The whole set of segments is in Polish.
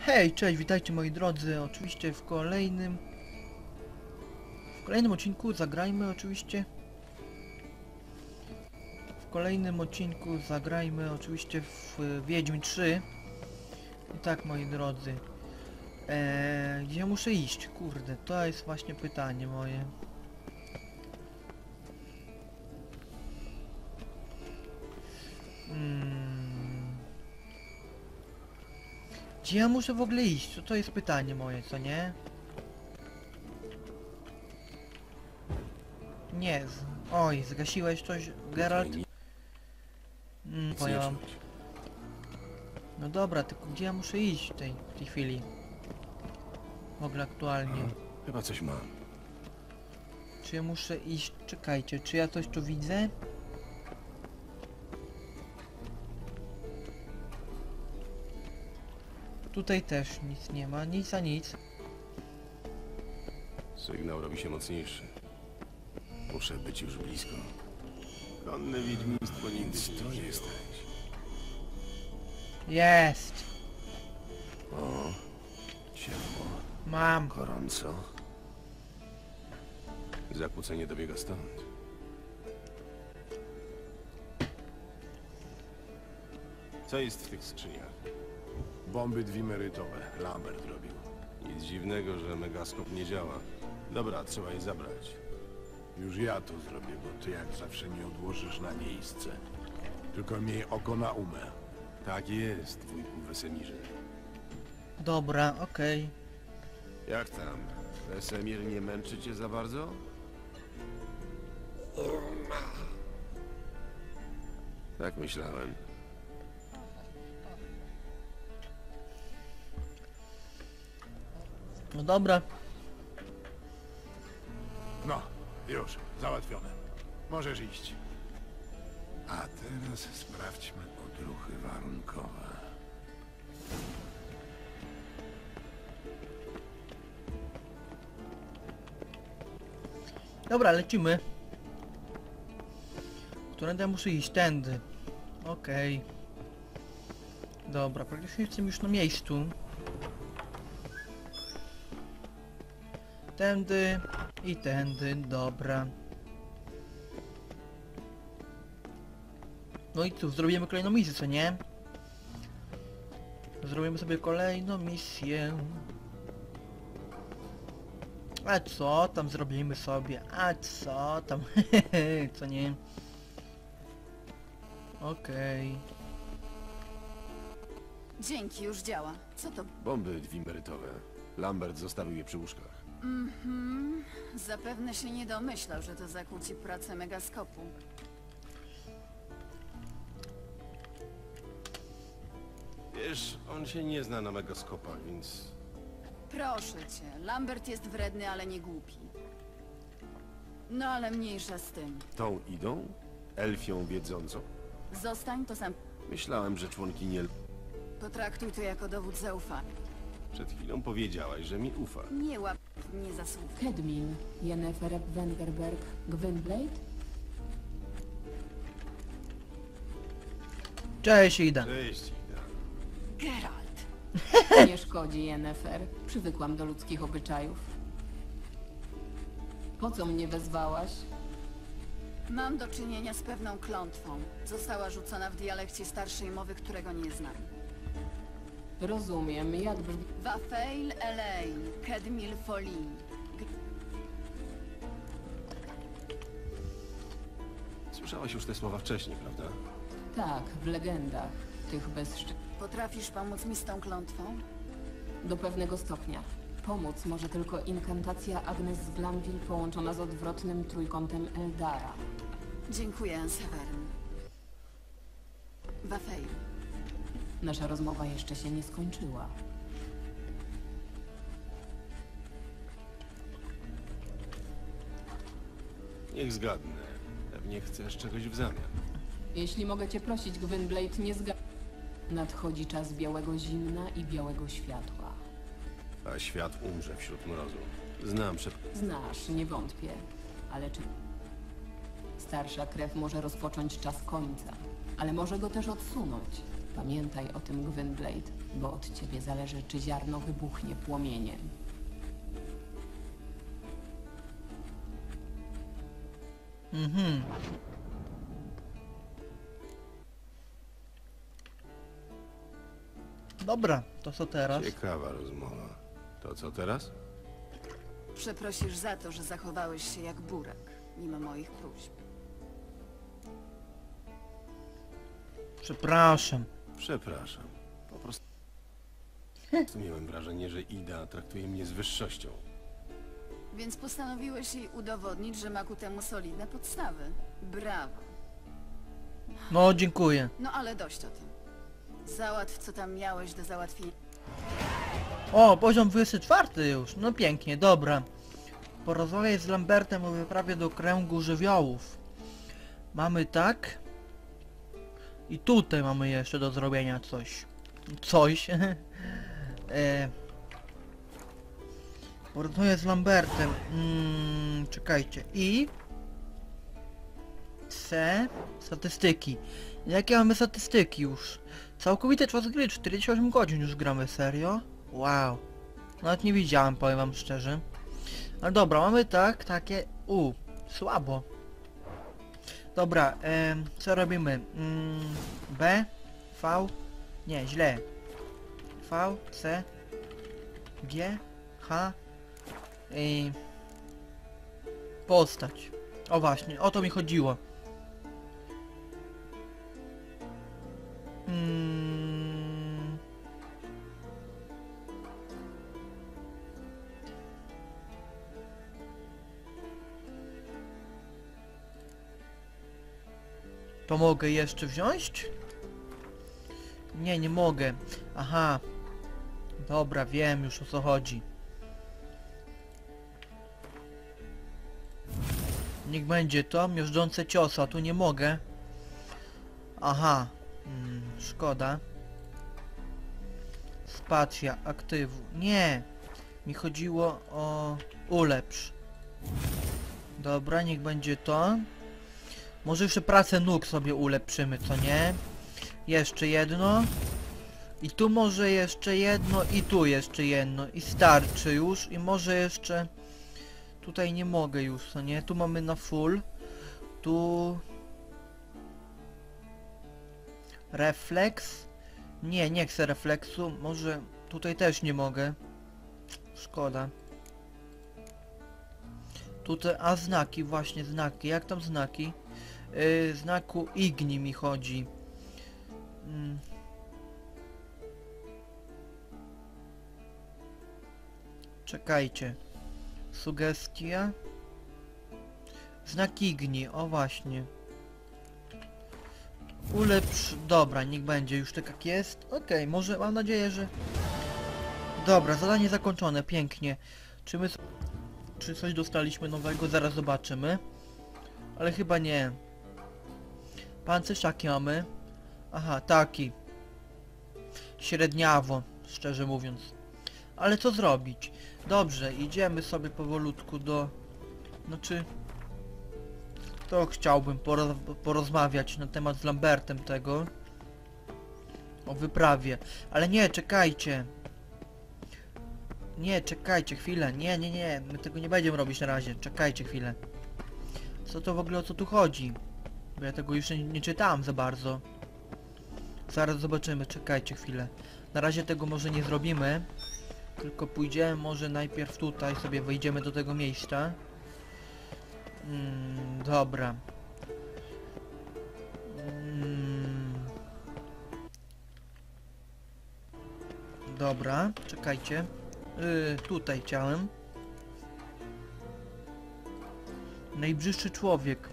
Hej, cześć, witajcie moi drodzy, oczywiście w kolejnym odcinku zagrajmy oczywiście w Wiedźmin 3. I tak moi drodzy, gdzie ja muszę iść? Kurde, to jest właśnie pytanie moje. Gdzie ja muszę w ogóle iść? To jest pytanie moje, co nie? Nie. Oj, zgasiłeś coś, Geralt? Powiem. No dobra, tylko gdzie ja muszę iść w tej chwili? W ogóle aktualnie. Chyba coś mam. Czy ja muszę iść? Czekajcie, czy ja coś tu widzę? Tutaj też nic nie ma, nic a nic. Sygnał robi się mocniejszy. Muszę być już blisko. Konne wiedźmiństwo nigdy ci to nie stać. Jest! O, ciepło, Mam! gorąco. Zakłócenie dobiega stąd. Co jest w tych skrzyniach? Bomby dwimerytowe. Lambert robił. Nic dziwnego, że megaskop nie działa. Dobra, trzeba je zabrać. Już ja to zrobię, bo ty jak zawsze nie odłożysz na miejsce. Tylko miej oko na umę. Tak jest, wujku Wesemirze. Dobra, okej. Jak tam? Wesemir nie męczy cię za bardzo? Tak myślałem. No dobra. No, już. Załatwione. Możesz iść. A teraz sprawdźmy odruchy warunkowe. Dobra, lecimy. Którędy ja muszę iść? Tędy. Okej. Dobra, praktycznie jestem już na miejscu. Tędy i tędy, dobra. No i cóż, zrobimy kolejną misję, co nie? Zrobimy sobie kolejną misję. A co tam zrobimy sobie? A co tam? Co nie? Okej. Dzięki, już działa. Co to? Bomby dwimerytowe. Lambert zostawił je przy łóżkach. Zapewne się nie domyślał, że to zakłóci pracę megaskopu. Wiesz, on się nie zna na megaskopach, więc... Proszę cię, Lambert jest wredny, ale nie głupi. No ale mniejsza z tym. Tą idą? Elfią wiedzącą? Zostań, to sam Myślałem, że członkini potraktuj to jako dowód zaufania. Przed chwilą powiedziałaś, że mi ufa. Nie łap mnie za słów. Kedmil, Yennefer Wengerberg, Gwynblade? Cześć, Ida. Cześć, Ida. Geralt! Nie szkodzi, Yennefer. Przywykłam do ludzkich obyczajów. Po co mnie wezwałaś? Mam do czynienia z pewną klątwą. Została rzucona w dialekcie starszej mowy, którego nie znam. Rozumiem, jak brzmi... Wafeil Elein, Kedmil Folin. Słyszałaś już te słowa wcześniej, prawda? Tak, w legendach. Tych Potrafisz pomóc mi z tą klątwą? Do pewnego stopnia. Pomóc może tylko inkantacja Agnes z Glanville połączona z odwrotnym trójkątem Eldara. Dziękuję, Severn. Wafeil. Nasza rozmowa jeszcze się nie skończyła. Niech zgadnę. Pewnie chcesz czegoś w zamian. Jeśli mogę cię prosić, Gwynblade, nie zga... Nadchodzi czas białego zimna i białego światła. A świat umrze wśród mrozu. Znam Znasz, nie wątpię. Ale czy... Starsza krew może rozpocząć czas końca, ale może go też odsunąć. Pamiętaj o tym, Gwynblade, bo od ciebie zależy, czy ziarno wybuchnie płomieniem. Mhm. Dobra, to co teraz? Ciekawa rozmowa. To co teraz? Przeprosisz za to, że zachowałeś się jak burak, mimo moich próśb. Przepraszam. Przepraszam. Po prostu miałem wrażenie, że Ida traktuje mnie z wyższością. Więc postanowiłeś jej udowodnić, że ma ku temu solidne podstawy. Brawo. No, dziękuję. No ale dość o tym. Załatw, co tam miałeś do załatwienia. O, poziom 24 już. No pięknie, dobra. Porozmawiaj z Lambertem o wyprawie do kręgu żywiołów. Mamy tak. I tutaj mamy jeszcze do zrobienia coś. Coś. Porozmawiaj z Lambertem. Czekajcie. I... C... Statystyki. Jakie mamy statystyki już? Całkowity czas gry, 48 godzin już gramy, serio? Wow. Nawet nie widziałem, powiem wam szczerze. Ale dobra, mamy tak, takie... słabo. Dobra, co robimy? B, V, nie, źle. V, C, G, H i... Postać. O właśnie, o to mi chodziło. To mogę jeszcze wziąć? Nie, nie mogę. Aha. Dobra, wiem już o co chodzi. Niech będzie to, miażdżące ciosy, a tu nie mogę. Aha. Szkoda. Spacja, aktywu. Nie. Mi chodziło o ulepsz. Dobra, niech będzie to. Może jeszcze pracę nóg sobie ulepszymy, co nie? Jeszcze jedno. I tu może jeszcze jedno i tu jeszcze jedno. I starczy już. I może jeszcze... Tutaj nie mogę już, co nie? Tu mamy na full. Tu... Refleks. Nie, nie chcę refleksu. Może tutaj też nie mogę. Szkoda. Tutaj, a znaki, właśnie znaki. Jak tam znaki? Znaku Igni mi chodzi. Czekajcie. Sugestia. Znak Igni, o właśnie. Ulepsz... Dobra, niech będzie już tak jak jest. Okej, może mam nadzieję, że... Dobra, zadanie zakończone, pięknie. Czy coś dostaliśmy nowego? Zaraz zobaczymy. Ale chyba nie. Pancerz jaki mamy? Aha, taki. Średniawo, szczerze mówiąc. Ale co zrobić? Dobrze, idziemy sobie powolutku do... Znaczy... To chciałbym porozmawiać na temat z Lambertem tego. O wyprawie. Ale nie, czekajcie. Nie, czekajcie chwilę. Nie, nie, nie. My tego nie będziemy robić na razie. Czekajcie chwilę. Co to w ogóle, o co tu chodzi? Bo ja tego już nie czytałem za bardzo. Zaraz zobaczymy, czekajcie chwilę. Na razie tego może nie zrobimy. Tylko pójdziemy może najpierw tutaj, sobie wejdziemy do tego miejsca. Dobra. Dobra, czekajcie. Tutaj chciałem. Najbliższy człowiek.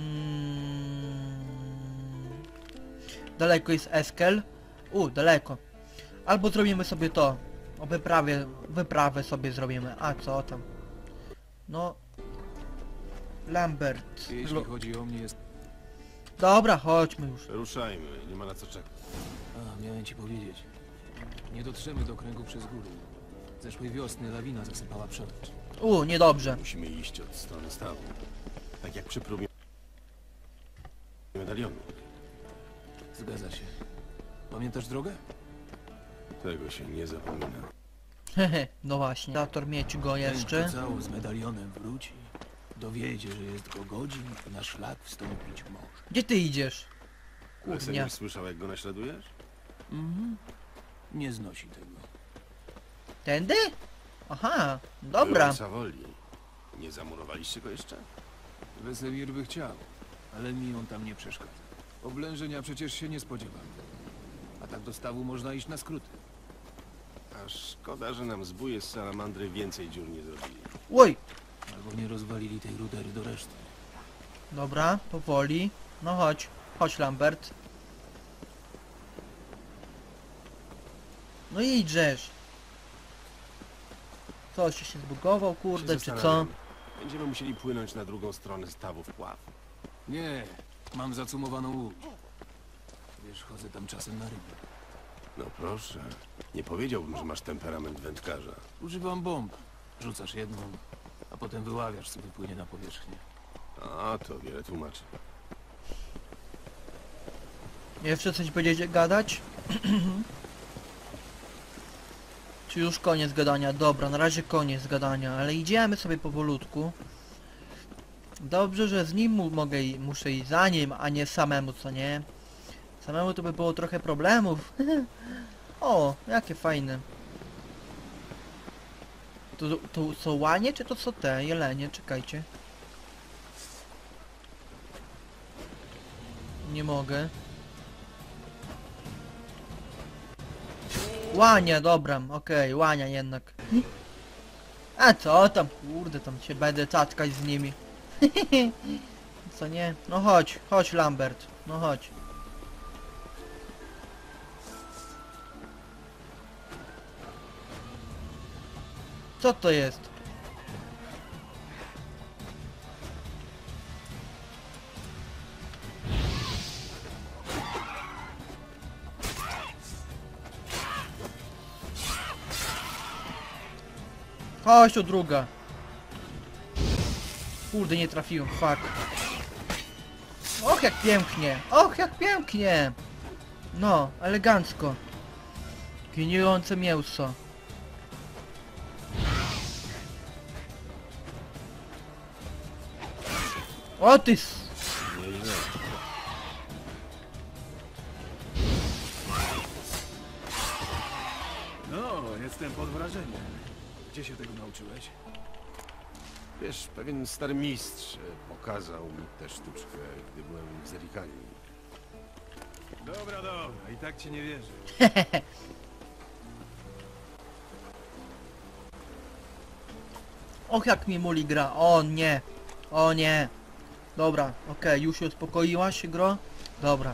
Daleko jest Eskel. Daleko. Albo zrobimy sobie to. O wyprawę sobie zrobimy. A co tam? No. Lambert. Jeśli chodzi o mnie jest... Dobra, chodźmy już. Ruszajmy, nie ma na co czekać. A, miałem ci powiedzieć. Nie dotrzemy do kręgu przez góry. Zeszłej wiosny lawina zasypała przodem. Niedobrze. Musimy iść od strony stawu. Tak jak przy próbie medalionu. Zgadza się. Pamiętasz drogę? Tego się nie zapomina. Hehe, no właśnie. Zator mieć go Ten, jeszcze. kto cały z medalionem wróci, dowiedzie, że jest go godzin i na szlak wstąpić może. Gdzie ty idziesz? Kurnia. Wesemir słyszał, jak go naśladujesz? Nie znosi tego. Tędy? Aha, dobra. Byłem Savoli. Nie zamurowaliście go jeszcze? Wesemir by chciał, ale mi on tam nie przeszkadza. Oblężenia przecież się nie spodziewam. A tak do stawu można iść na skróty. A szkoda, że nam zbóje z salamandry więcej dziur nie zrobili. Oj, Albo nie rozwalili tej rudery do reszty. dobra, powoli. No chodź, chodź Lambert. No idźesz. Coś się zbugował, kurde, Się czy co? zastanawiam. Będziemy musieli płynąć na drugą stronę stawu wpław. Nie, mam zacumowaną łódź. Wiesz, chodzę tam czasem na ryby. No proszę. Nie powiedziałbym, że masz temperament wędkarza. Używam bomb. Rzucasz jedną, a potem wyławiasz, co wypłynie na powierzchnię. A, to wiele tłumaczy. Jeszcze coś będziecie gadać? Czy już koniec gadania? Dobra, na razie koniec gadania, ale idziemy sobie powolutku. Dobrze, że z nim muszę iść za nim, a nie samemu, co nie? Samemu to by było trochę problemów. O, jakie fajne. To są łanie, czy to są te jelenie? Czekajcie. Nie mogę. Łania, dobra, okej, łania jednak. A co tam, kurde, tam się będę cackać z nimi. Co nie? No chodź, chodź Lambert, no chodź. Co to jest? Chodź tu druga. Kurde, nie trafiłem, fuck. Och, jak pięknie! Och, jak pięknie! No, elegancko. Gnijące mięso. O ty Nieźle. No, jestem pod wrażeniem. Gdzie się tego nauczyłeś? Wiesz, pewien stary mistrz pokazał mi tę sztuczkę, gdy byłem w Zerikanii. Dobra, i tak ci nie wierzę. Och, jak mi muli gra. O nie. O nie. Dobra, okej, już się uspokoiłaś się, gro? Dobra.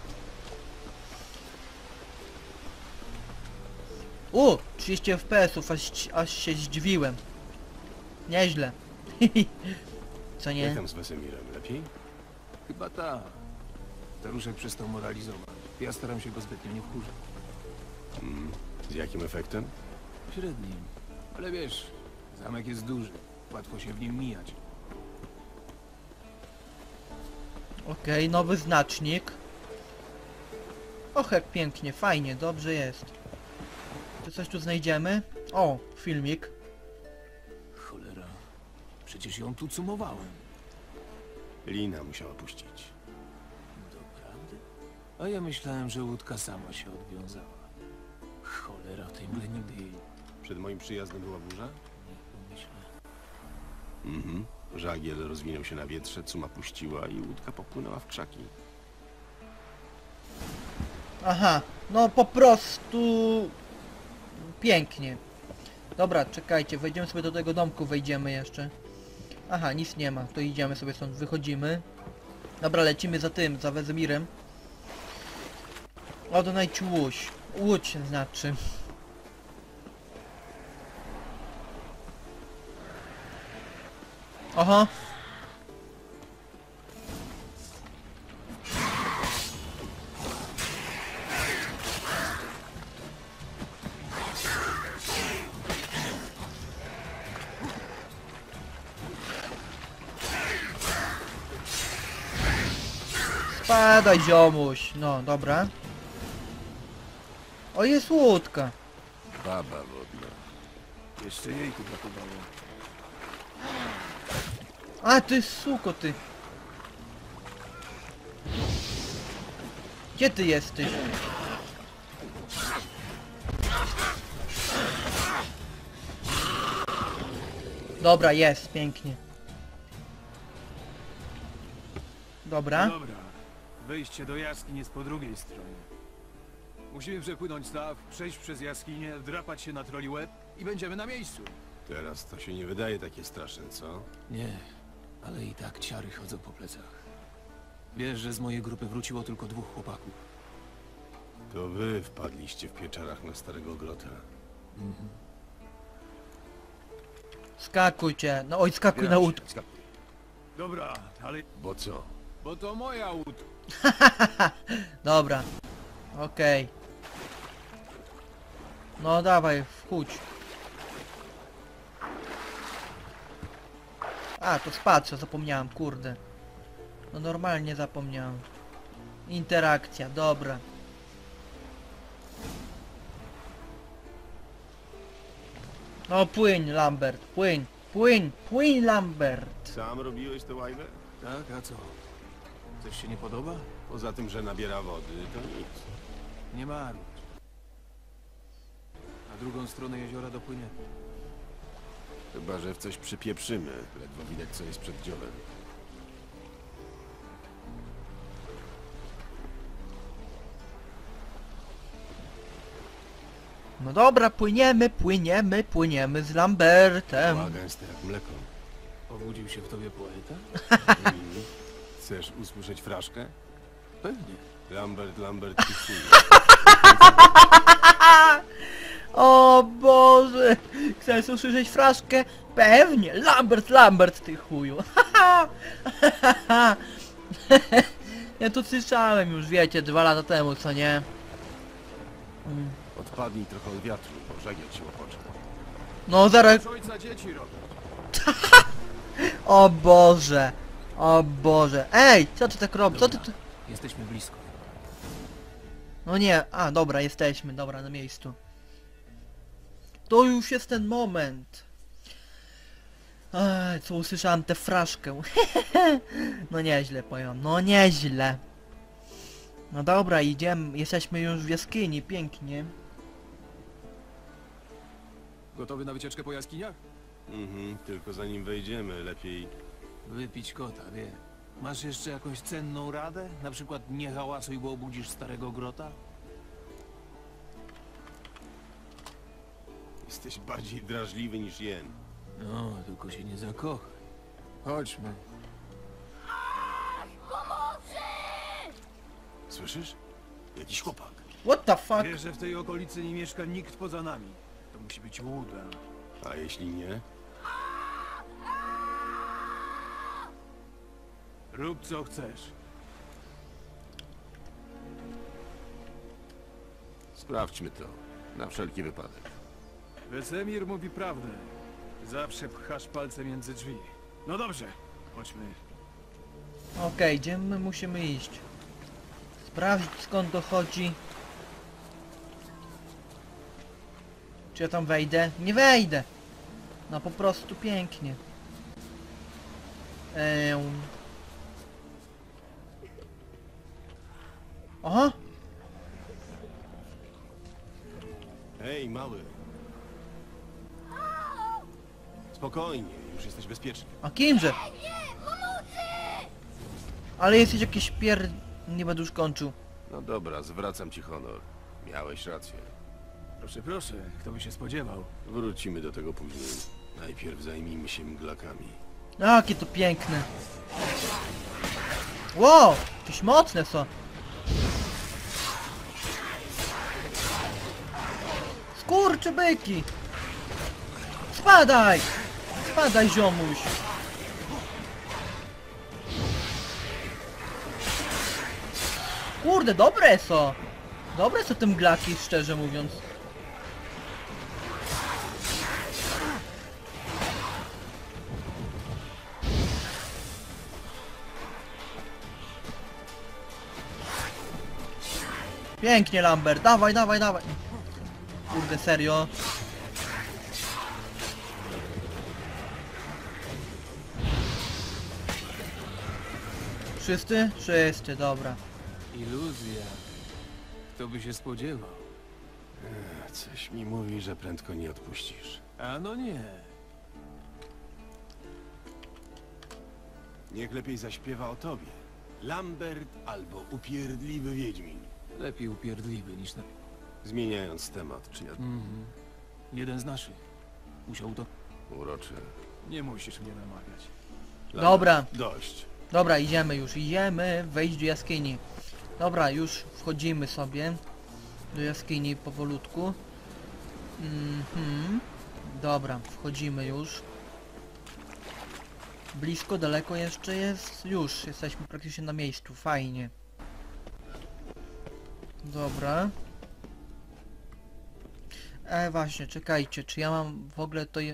30 FPS-ów, aż się zdziwiłem. Nieźle. Co Jak nie? tam z Wesemirem? Lepiej? Chyba tak. Staruszek przestał moralizować. Ja staram się go zbytnio nie wkurzać. Z jakim efektem? Średnim. Ale wiesz, zamek jest duży. Łatwo się w nim mijać. Okej, nowy znacznik. Och, jak pięknie, fajnie, dobrze jest. Czy coś tu znajdziemy? O, filmik. Cholera. Przecież ją tu cumowałem. Lina musiała puścić. Doprawdy? A ja myślałem, że łódka sama się odwiązała. Cholera, tej mgle nigdy jej Przed moim przyjazdem była burza? nie pomyślę. Mhm. Żagiel rozwinął się na wietrze, cuma puściła i łódka popłynęła w krzaki. Aha, no po prostu... Pięknie. Dobra, czekajcie, wejdziemy sobie do tego domku, wejdziemy jeszcze. Aha, nic nie ma, to idziemy sobie stąd, wychodzimy. Dobra, lecimy za tym, za Wesemirem. Odnajdź łódź. Łódź znaczy. Aha. Spadaj, ziomuś. No, dobra. O, jest łódka. Baba wodna. Jeszcze jej tu brakowało. A, ty suko, ty. Gdzie ty jesteś? Dobra, jest, pięknie. Dobra. Dobra. Wejście do jaskini jest po drugiej stronie. Musimy przepłynąć staw, przejść przez jaskinię, wdrapać się na troli łeb i będziemy na miejscu. Teraz to się nie wydaje takie straszne, co? Nie, ale i tak ciary chodzą po plecach. Wiesz, że z mojej grupy wróciło tylko 2 chłopaków. To wy wpadliście w pieczarach na Starego Grota. Skakujcie. No oj, skakuj na łódkę. Dobra, ale... Bo co? Bo to moja łódka. Dobra. Okej. No dawaj, wchódź. A, to spacja, zapomniałem, kurde. No normalnie zapomniałem. Interakcja, dobra. No płyń, Lambert, płyń, płyń, płyń, Lambert. Sam robiłeś tę łajbę? Tak, a co? Coś się nie podoba? Poza tym, że nabiera wody, to nic. Nie marudź. Na drugą stronę jeziora dopłyniemy. Chyba, że w coś przypieprzymy. Ledwo widać, co jest przed dziobem. No dobra, płyniemy, płyniemy, płyniemy z Lambertem. Była gęste jak mleko. Obudził się w tobie poeta? Chcesz usłyszeć fraszkę? Pewnie. Lambert, Lambert i chuj. O Boże! Chcesz usłyszeć fraszkę? Pewnie! Lambert, Lambert, ty chuju! Ja to słyszałem już, wiecie, 2 lata temu, co nie? Odpadnij trochę od wiatru, bo żagiel się łopocze. No zaraz... Z ojca dzieci robią. O Boże! O Boże! Ej! Co ty tak robisz? Co ty... Jesteśmy blisko. No nie, a dobra, jesteśmy, dobra, na miejscu. To już jest ten moment. Ej, co usłyszałem tę fraszkę. No nieźle powiem, no nieźle. No dobra, idziemy, jesteśmy już w jaskini, pięknie. Gotowy na wycieczkę po jaskiniach? Tylko zanim wejdziemy, lepiej... Wypić kota, wie. Masz jeszcze jakąś cenną radę? Na przykład nie hałasuj, bo obudzisz Starego Grota? Jesteś bardziej drażliwy niż jen. No, tylko się nie zakochaj. Chodźmy. Słyszysz? Jakiś chłopak. What the fuck? Wiesz, że w tej okolicy nie mieszka nikt poza nami. To musi być łuda. A jeśli nie? Rób co chcesz. Sprawdźmy to. Na wszelki wypadek. Wesemir mówi prawdę. Zawsze pchasz palce między drzwi. No dobrze, chodźmy. Okej, gdzie my musimy iść? Sprawdzić skąd dochodzi. Czy ja tam wejdę? Nie wejdę! No po prostu pięknie. Aha! Hej, mały. Spokojnie, już jesteś bezpieczny. A kimże? Ale jesteś jakiś Nie będę już kończył. No dobra, zwracam ci honor. Miałeś rację. Proszę, proszę, kto by się spodziewał? Wrócimy do tego później. Najpierw zajmijmy się mglakami. Jakie to piękne. Wow! Jakieś mocne są. Skurczybyki! Spadaj! Spadaj, ziomuś! Kurde, dobre są! Dobre są te mglaki, szczerze mówiąc. Pięknie, Lambert, dawaj, dawaj, dawaj. Kurde, serio. Wszyscy? Wszyscy, dobra. Iluzja. Kto by się spodziewał? Coś mi mówi, że prędko nie odpuścisz. A no nie. Niech lepiej zaśpiewa o tobie. Lambert albo upierdliwy wiedźmin. Lepiej upierdliwy niż na... Zmieniając temat, czy ja... Jeden z naszych. Musiał to... Uroczy. Nie musisz mnie namawiać. Dobra. Dość. Dobra, idziemy już, idziemy wejść do jaskini. Dobra, już wchodzimy sobie do jaskini powolutku. Dobra, wchodzimy już. Blisko, daleko jeszcze jest? Już, jesteśmy praktycznie na miejscu, fajnie. Dobra. Właśnie, czekajcie, czy ja mam w ogóle to...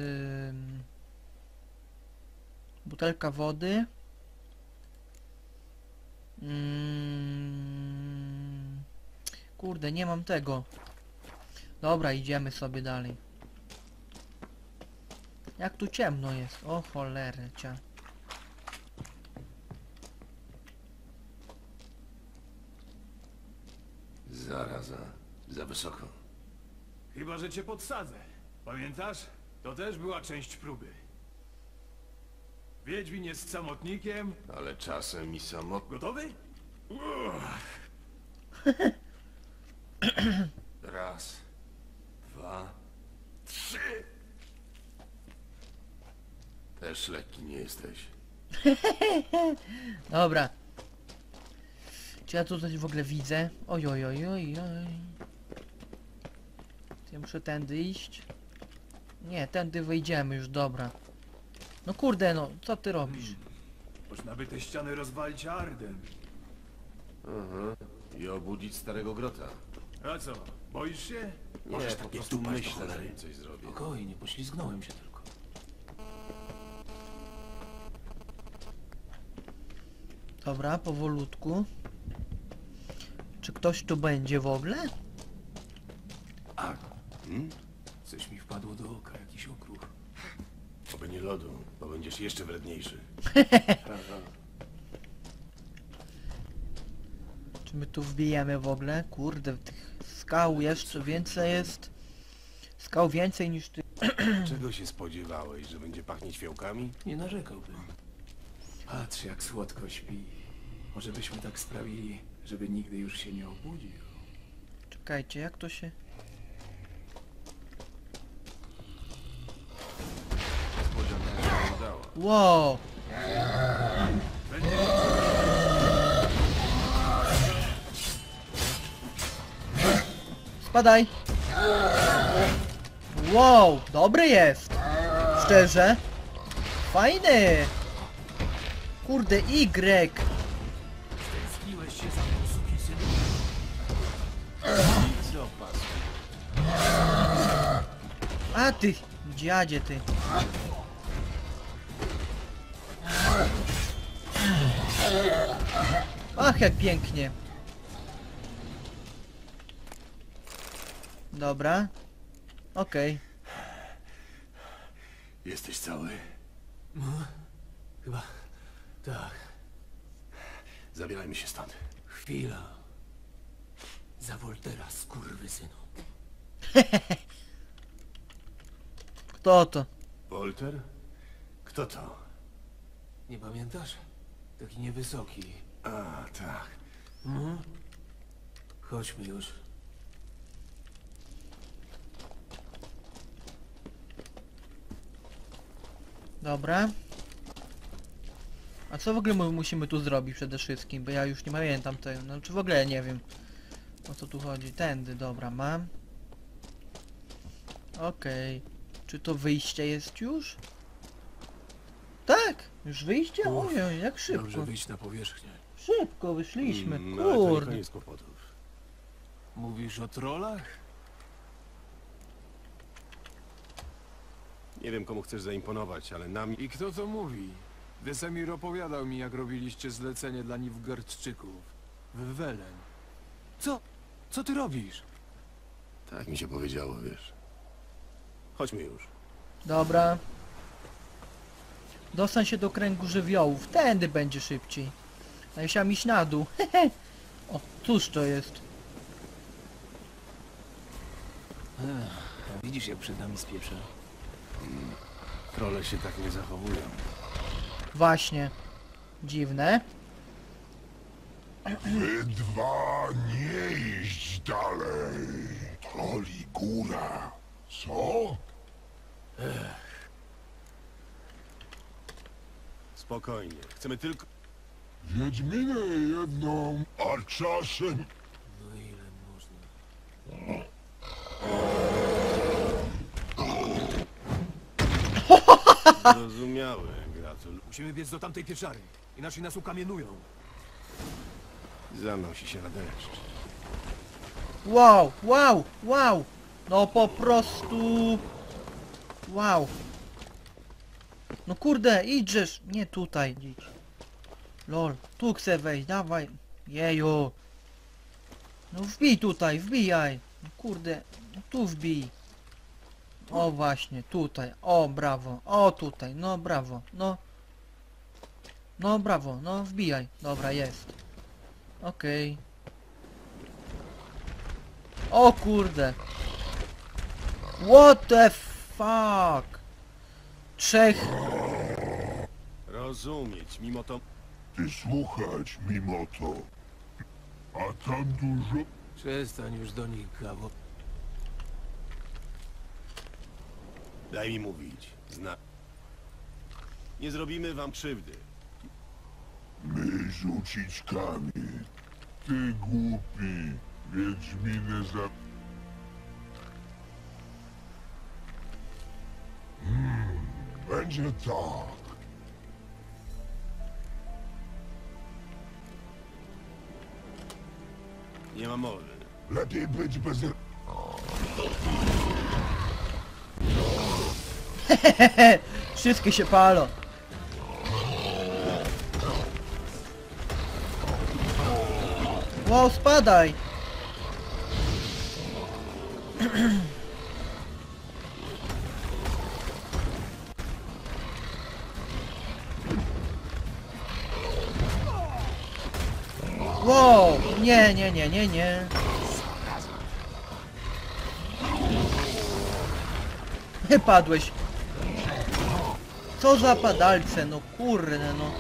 butelka wody. Kurde, nie mam tego. Dobra, idziemy sobie dalej. Jak tu ciemno jest. O cholercia. Zaraza. Za wysoko. Chyba, że cię podsadzę. Pamiętasz? To też była część próby. Wiedźmin jest samotnikiem. Ale czasem i samotny. Gotowy? Raz. Dwa. Trzy. Też lekki nie jesteś. Dobra. Czy ja tu coś w ogóle widzę? Oj, oj, oj, oj, oj. Ja muszę tędy iść? Nie, tędy wyjdziemy już, dobra. No kurde, no, co ty robisz? Można by te ściany rozwalić ardem. Aha. I obudzić starego grota. A co? Boisz się? Możesz po prostu paść do myślę, cholery. zanim coś zrobię. Spokojnie, poślizgnąłem się tylko. Dobra, powolutku. Czy ktoś tu będzie w ogóle? A, Hmm? coś mi wpadło do oka, jakiś okruch. Oby nie lodu, bo będziesz jeszcze wredniejszy. Czy my tu wbijemy w ogóle? Kurde, tych skał jeszcze więcej jest. Skał więcej niż ty. Czego się spodziewałeś, że będzie pachnieć fiołkami? Nie narzekałbym. Patrz, jak słodko śpi. Może byśmy tak sprawili, żeby nigdy już się nie obudził. Czekajcie, jak to się... Niespodzianka się udała. Wow! Spadaj! Wow, dobry jest! Szczerze? Fajny! Kurde, Y! Stęskniłeś się za tym sukisynem? Co pas? A ty, dziadzie ty. Ach, jak pięknie. Dobra. Okej. Jesteś cały? Chyba... tak. Zabierajmy się stąd. Chwila. Za Woltera, skurwysynu. Kto to? Wolter? Kto to? Nie pamiętasz? Taki niewysoki. A, tak. Chodźmy już. Dobra. A co w ogóle my musimy tu zrobić przede wszystkim? Bo ja już nie pamiętam tego. No czy w ogóle nie wiem, o co tu chodzi. Tędy, dobra, mam. Okej. Czy to wyjście jest już? Tak! Już wyjście? Ojej, jak Dobrze szybko. wyjść na powierzchnię. Szybko wyszliśmy, No, ale to nie kurde. koniec kłopotów. Mówisz o trollach? Nie wiem, komu chcesz zaimponować, ale nam... I kto to mówi? Wesemir opowiadał mi, jak robiliście zlecenie dla Nilfgaardczyków. W Welen. Co? Co ty robisz? Tak mi się powiedziało, wiesz. Chodźmy już. Dobra. Dostań się do kręgu żywiołów. Tędy będzie szybciej. A ja chciałem iść na dół. O, cóż to jest? Widzisz, jak przed nami spieprza. Trole się tak nie zachowują. Właśnie. Dziwne. Wy dwa nie iść dalej. Troli góra. Co? Spokojnie. Chcemy tylko... Wiedźminę jedną, a czasem... No ile można? Zrozumiałe, Gratul. Musimy biec do tamtej pieczary. Inaczej nas ukamienują. Zanosi się na deszcz. Wow, wow, wow. No po prostu... Wow. No kurde, idźesz. Nie tutaj, idź. Lol, tu chcę wejść, dawaj. Jeju. No wbij tutaj, wbijaj. No kurde, no tu wbij. O właśnie, tutaj. O, brawo. O, tutaj. No, brawo. No. No, brawo. No, wbijaj. Dobra, jest. Okej. O kurde. What the fuck? Trzech. Rozumieć, mimo to... Ty słuchać mimo to. A tam dużo... Przestań już do nich, gawo. Daj mi mówić. Nie zrobimy wam krzywdy. My rzucić kamień. Ty głupi. Wiedźminę za... Będzie tak. Nie ma mowy. Lepiej być bez... Wszystkie się palą. Wow, spadaj. Wow, nie, nie, nie, nie, nie. Padłeś. Co za padalce, no kurde, no.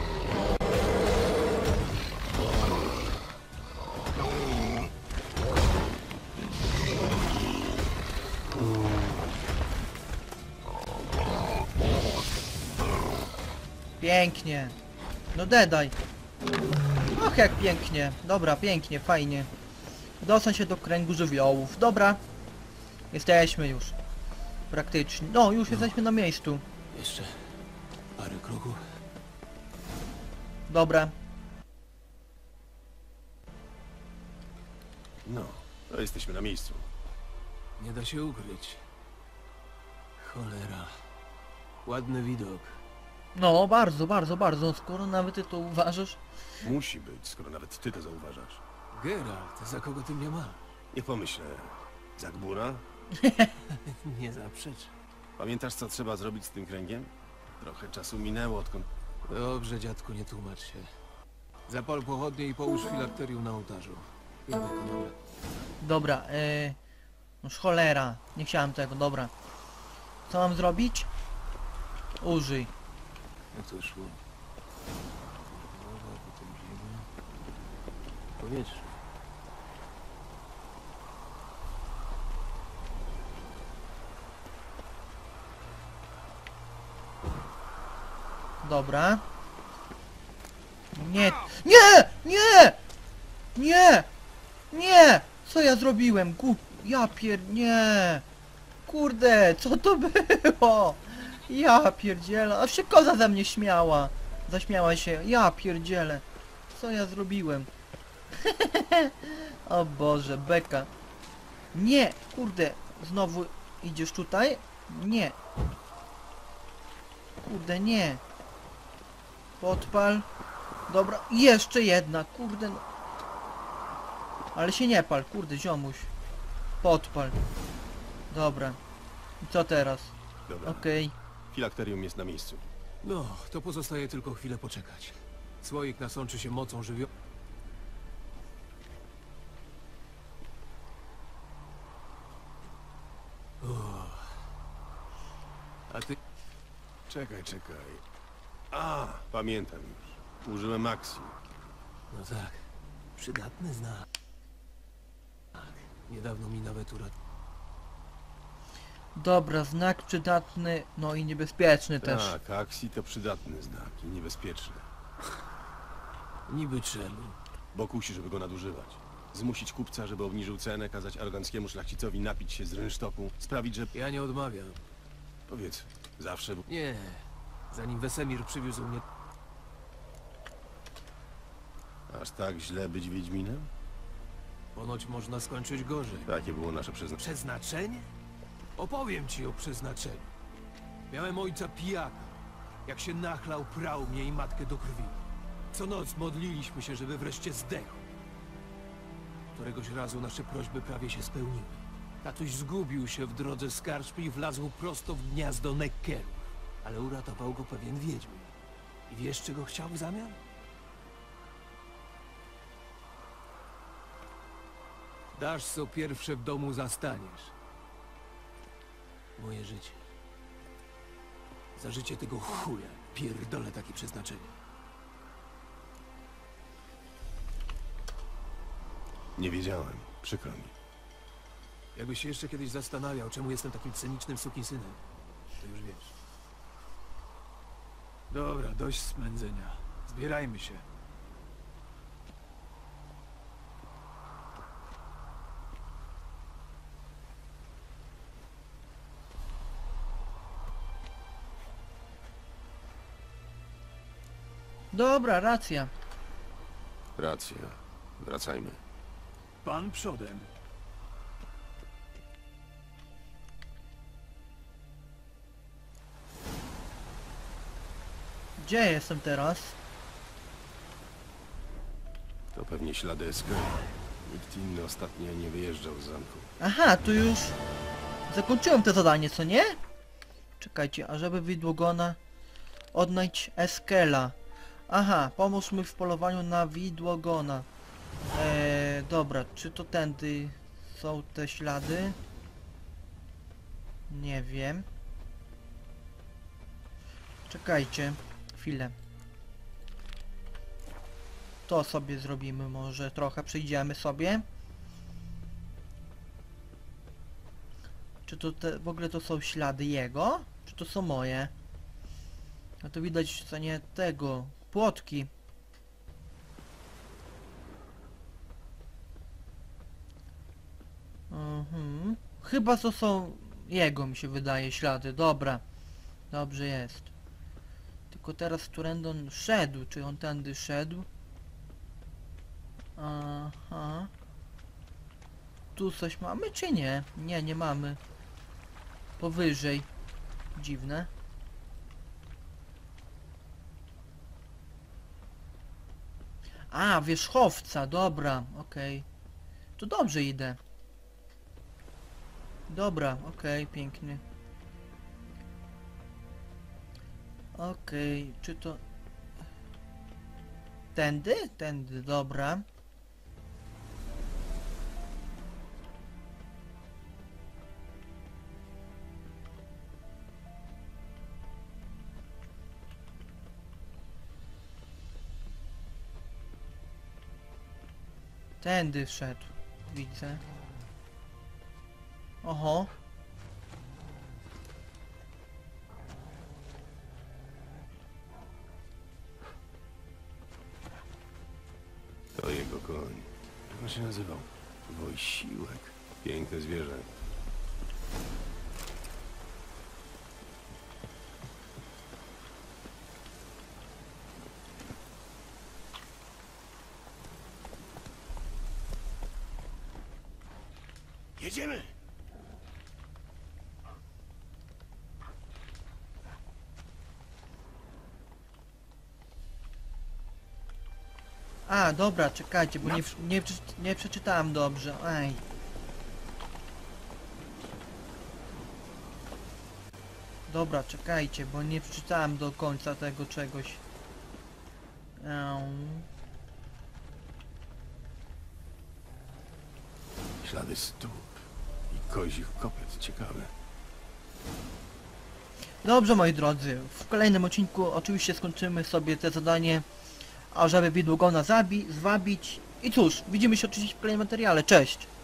Pięknie. No dedaj. Och, jak pięknie. Dobra, pięknie, fajnie. Dostań się do kręgu żywiołów. Dobra. Jesteśmy już. Praktycznie. No, już jesteśmy na miejscu. Jeszcze parę kroków. Dobra. No, to jesteśmy na miejscu. Nie da się ukryć. Cholera. Ładny widok. No, bardzo, bardzo, bardzo. Skoro nawet ty to uważasz. Musi być, skoro nawet ty to zauważasz. Geralt, za kogo ty mnie masz? Nie pomyślę. Zagbura? Nie zaprzecz. Pamiętasz, co trzeba zrobić z tym kręgiem? Trochę czasu minęło, odkąd... Dobrze, dziadku, nie tłumacz się. Zapal pochodnie i połóż filakterium na ołtarzu. Ja wykonam. Dobra, noż cholera. Nie chciałem tego, dobra. Co mam zrobić? Użyj. Jak to szło? Głowa, potem ziemia. Powietrze. Dobra. Nie! Nie! Nie! Nie! Nie! Co ja zrobiłem? Ja nie! Kurde, co to było? Ja pierdzielę. A się koza ze mnie śmiała. Zaśmiała się. Ja pierdzielę. Co ja zrobiłem? O Boże, beka. Nie! Kurde. Znowu idziesz tutaj? Nie. Kurde, nie. Podpal. Dobra, jeszcze jedna, kurde no. Ale się nie pal, kurde, ziomuś. Podpal. Dobra. I co teraz? Dobra, Okej. filakterium jest na miejscu. No, to pozostaje tylko chwilę poczekać. Słoik nasączy się mocą żywioł... A ty... Czekaj. A, pamiętam już. Użyłem Maxi. No tak, przydatny znak. Niedawno mi nawet Dobra, znak przydatny, no i niebezpieczny też. Tak, Axi to przydatny znak i niebezpieczny. Niby czemu? Bo kusi, żeby go nadużywać. Zmusić kupca, żeby obniżył cenę, kazać aroganckiemu szlachcicowi napić się z rynsztoku, sprawić, że... Ja nie odmawiam. Powiedz, zawsze... Nie, zanim Wesemir przywiózł mnie... Aż tak źle być Wiedźminem? Ponoć można skończyć gorzej. Takie było nasze przeznaczenie. Przeznaczenie? Opowiem ci o przeznaczeniu. Miałem ojca pijaka. Jak się nachlał, prał mnie i matkę do krwi. Co noc modliliśmy się, żeby wreszcie zdechł. Któregoś razu nasze prośby prawie się spełniły. Tatuś zgubił się w drodze z karczmy i wlazł prosto w gniazdo Nekkerów. Ale uratował go pewien wiedźmin. I wiesz, czego chciał w zamian? Dasz, co pierwsze w domu zastaniesz. Moje życie. Za życie tego chuja pierdolę takie przeznaczenie. Nie wiedziałem, przykro mi. Jakbyś się jeszcze kiedyś zastanawiał, czemu jestem takim cynicznym sukinsynem, to już wiesz. Dobra, dość smędzenia. Zbierajmy się. Dobra, racja. Racja. Wracajmy. Pan przodem. Gdzie jestem teraz? To pewnie ślady SK. Nikt inny ostatnio nie wyjeżdżał z zamku. Aha, tu już zakończyłem to zadanie, co nie? Czekajcie, a żeby widłogona odnajdź Eskela. Aha, pomóż mi w polowaniu na widłogona. Dobra, czy to tędy są te ślady? Nie wiem. Czekajcie chwilę. To sobie zrobimy, może trochę przejdziemy sobie. Czy to w ogóle to są ślady jego? Czy to są moje? A to widać co nie tego. Płotki. Chyba to są jego, mi się wydaje, ślady. Dobra. Dobrze jest. Tylko teraz którędy on szedł? Czy on tędy szedł? Aha. Tu coś mamy, czy nie? Nie, nie mamy. Powyżej. Dziwne. A, wierzchowca, dobra, okej. To dobrze idę. Dobra, okej, pięknie. Okej, czy to... Tędy? Tędy, dobra. Tędy szedł, widzę. Oho. To jego koń. Jak on się nazywał? Wojsiłek. Piękne zwierzę. Jedziemy! A, dobra, czekajcie, bo nie przeczytałem dobrze. Ej. Dobra, czekajcie, bo nie przeczytałem do końca tego czegoś. Ślady stóp i kozich kopyt. Ciekawe. Dobrze, moi drodzy, w kolejnym odcinku oczywiście skończymy sobie te zadanie, ażeby widłogona zwabić. I cóż, widzimy się oczywiście w kolejnym materiale. Cześć!